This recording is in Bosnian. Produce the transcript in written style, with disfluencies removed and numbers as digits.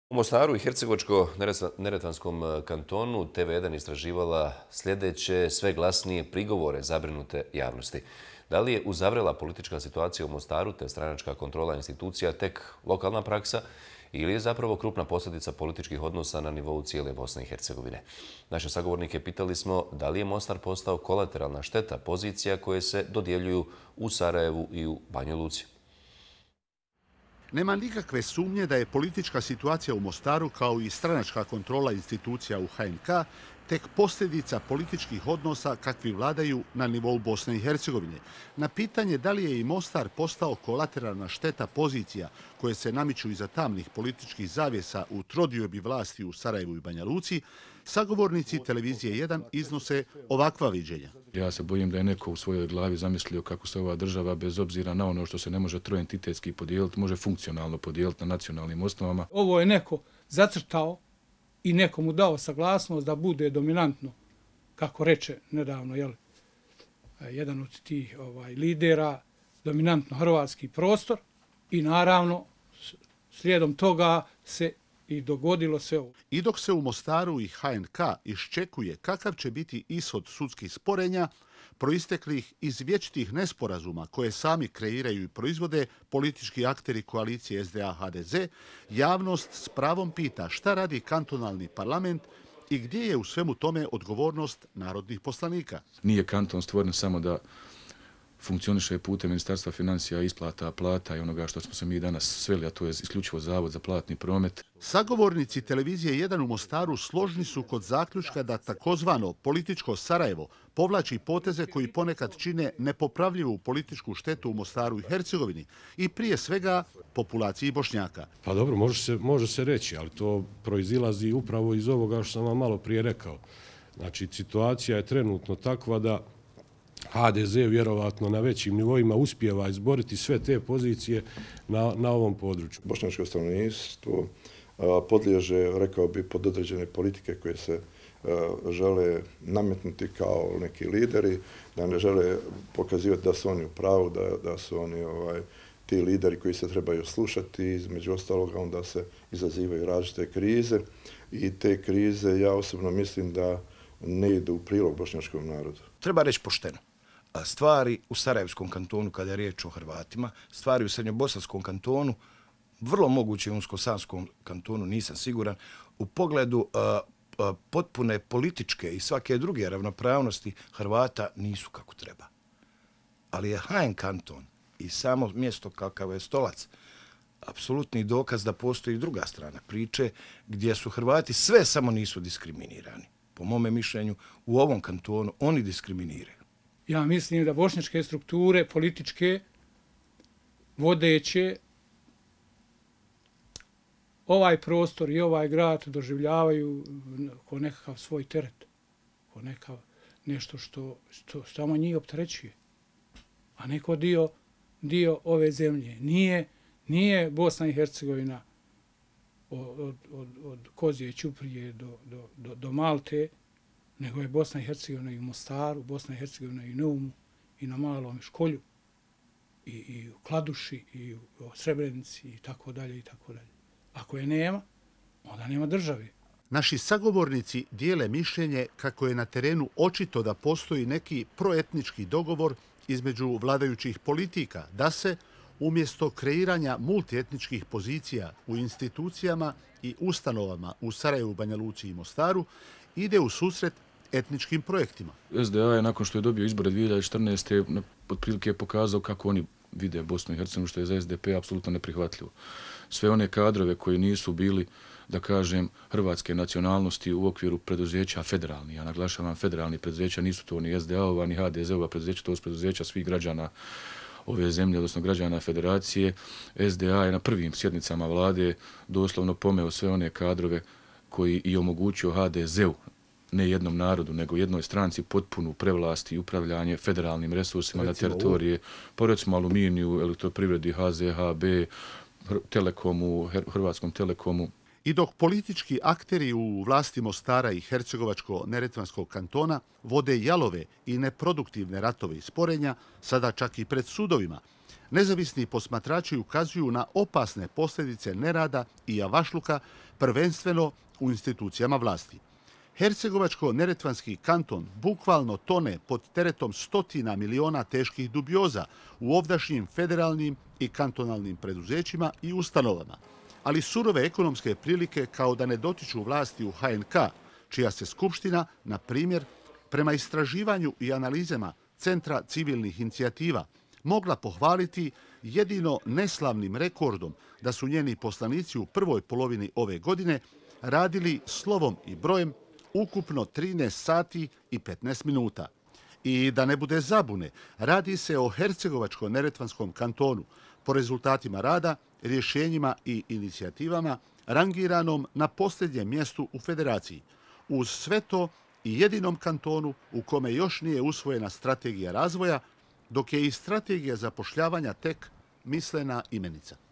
U Mostaru i Hercegovačko-neretvanskom kantonu TV1 istraživala sljedeće sve glasnije prigovore zabrinute javnosti. Da li je uzavrela politička situacija u Mostaru te stranačka kontrola institucija tek lokalna praksa ili je zapravo krupna posljedica političkih odnosa na nivou cijele Bosne i Hercegovine? Naše sagovornike pitali smo da li je Mostar postao kolateralna šteta pozicija koje se dodjeljuju u Sarajevu i u Banja Luci. Nema nikakve sumnje da je politička situacija u Mostaru kao i stranačka kontrola institucija u HNK tek posljedica političkih odnosa kakvi vladaju na nivou Bosne i Hercegovine. Na pitanje da li je i Mostar postao kolateralna šteta pozicija koje se namiču iza tamnih političkih zavjesa u trodiobi vlasti u Sarajevu i Banja Luci, sagovornici televizije 1 iznose ovakva viđenja. Ja se bojim da je neko u svojoj glavi zamislio kako se ova država, bez obzira na ono što se ne može troentitetski podijeliti, može funkcionalno podijeliti na nacionalnim osnovama. Ovo je neko zacrtao i nekomu dao saglasnost da bude dominantno, kako reče nedavno jedan od tih lidera, dominantno hrvatski prostor i naravno slijedom toga se i dogodilo se ovo. I dok se u Mostaru i HNK iščekuje kakav će biti ishod sudskih sporenja, proisteklih iz vječitih nesporazuma koje sami kreiraju i proizvode politički akteri koalicije SDA-HDZ, javnost s pravom pita šta radi kantonalni parlament i gdje je u svemu tome odgovornost narodnih poslanika. Nije kanton stvoren samo da funkcioniše putem Ministarstva financija, isplata, plata i onoga što smo se mi danas sveli, a to je isključivo Zavod za platni promet. Sagovornici televizije 1 u Mostaru složni su kod zaključka da takozvano političko Sarajevo povlači poteze koji ponekad čine nepopravljivu političku štetu u Mostaru i Hercegovini i prije svega populaciji Bošnjaka. Pa dobro, može se reći, ali to proizilazi upravo iz ovoga što sam vam malo prije rekao. Znači, situacija je trenutno takva da HDZ vjerovatno na većim nivoima uspijeva izboriti sve te pozicije na ovom području. Bošnjačko stanovništvo podliježe, rekao bi, pod određene politike koje se žele nametnuti kao neki lideri, da ne žele pokazivati da su oni u pravu, da su oni ti lideri koji se trebaju slušati. Između ostaloga onda se izazivaju različite krize i te krize ja osobno mislim da ne idu u prilog bošnjačkom narodu. Treba reći pošteno. Stvari u Sarajevskom kantonu, kada je riječ o Hrvatima, stvari u Srednjobosanskom kantonu, vrlo moguće u Unsko-Sanskom kantonu, nisam siguran, u pogledu potpune političke i svake druge ravnopravnosti Hrvata nisu kako treba. Ali je HN kanton i samo mjesto kakav je Stolac apsolutni dokaz da postoji druga strana priče gdje su Hrvati sve samo nisu diskriminirani. Po mome mišljenju, u ovom kantonu oni diskriminiraju. Ja mislim da bošnjačke strukture političke vodeće ovaj prostor i ovaj grad doživljavaju kao nekakav svoj teret, kao nešto što samo njih opterećuje, a neko dio ove zemlje. Nije Bosna i Hercegovina od Kozije Ćuprije do Malte, nego je Bosna i Hercegovina i u Mostaru, Bosna i Hercegovina i u Neumu, i na Malom Školju, i u Kladuši, i u Srebrenici, i tako dalje, i tako dalje. Ako je nema, onda nema države. Naši sagovornici dijele mišljenje kako je na terenu očito da postoji neki proetnički dogovor između vladajućih politika, da se umjesto kreiranja multietničkih pozicija u institucijama i ustanovama u Sarajevu, Banja Luci i Mostaru ide u susret etničkim projektima. SDA je nakon što je dobio izbore 2014. otprilike pokazao kako oni vide Bosnu i Hercegovinu, što je za SDP apsolutno neprihvatljivo. Sve one kadrove koji nisu bili, da kažem, hrvatske nacionalnosti u okviru preduzeća federalni, ja naglašavam federalni preduzeća, nisu to ni SDA-ova ni HDZ-ova preduzeća, to su preduzeća svih građana ove zemlje, odnosno građana federacije. SDA je na prvim sjednicama vlade doslovno pomeo sve one kadrove koji i omogućio HDZ-u, ne jednom narodu, nego jednoj stranci potpunu prevlast i upravljanje federalnim resursima na teritorije, po recimo Aluminiju, Elektroprivredi, HZHB, Telekomu, Hrvatskom Telekomu. I dok politički akteri u vlasti Mostara i Hercegovačko-neretvanskog kantona vode jalove i neproduktivne ratove i sporenja, sada čak i pred sudovima, Nezavisni posmatrači ukazuju na opasne posljedice nerada i javašluka, prvenstveno u institucijama vlasti. Hercegovačko-neretvanski kanton bukvalno tone pod teretom stotina miliona teških dubioza u ovdašnjim federalnim i kantonalnim preduzećima i ustanovama, ali surove ekonomske prilike kao da ne dotiču vlasti u HNK, čija se skupština, na primjer, prema istraživanju i analizama Centra civilnih inicijativa, mogla pohvaliti jedino neslavnim rekordom da su njeni poslanici u prvoj polovini ove godine radili slovom i brojem ukupno 13 sati i 15 minuta. I da ne bude zabune, radi se o Hercegovačko-neretvanskom kantonu, po rezultatima rada, rješenjima i inicijativama rangiranom na posljednjem mjestu u federaciji. Uz sve to i jedinom kantonu u kome još nije usvojena strategija razvoja, dok je i strategija zapošljavanja tek mislena imenica.